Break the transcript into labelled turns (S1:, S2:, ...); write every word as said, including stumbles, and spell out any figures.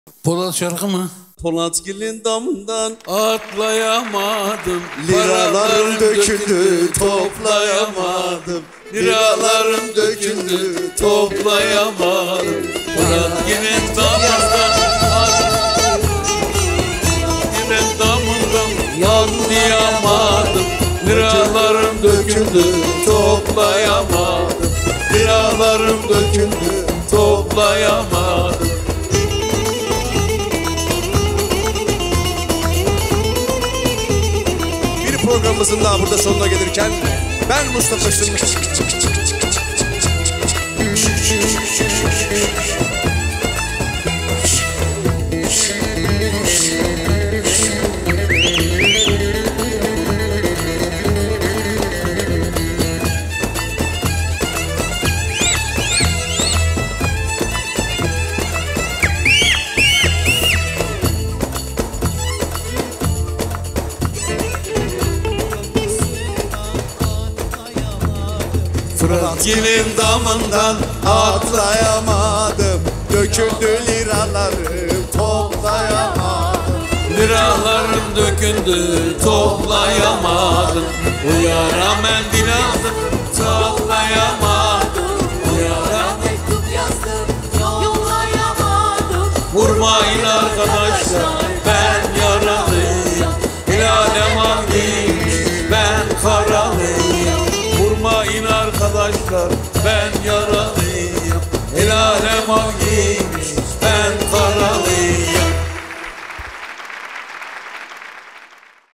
S1: Polat şarkı mı?
S2: Polatgil'in damından
S1: Atlayamadım.
S2: liralarım döküldü, toplayamadım.
S1: Liralarım döküldü, toplayamadım. Polatgil'in damından, Polatgil'in damından yanlayamadım. Liralarım döküldü, toplayamadım. Liralarım döküldü, toplayamadım.
S2: Bir programımızın daha burada sonuna gelirken ben Mustafa Sürmüş.
S1: Polatgil'in damından
S2: Atlayamadım, döküldü liralarım, toplayamadım.
S1: liralarım döküldü, toplayamadım. O yara mendil aldım, sallayamadım. O yara
S3: Mektup yazdım, yollayamadım.
S1: vurmayın arkadaşlar, ben yaralıyım. El alem hangiymiş, ben karalıyım. Vurmayın arkadaşlar, ben yaralıyım. El alem hangiymiş,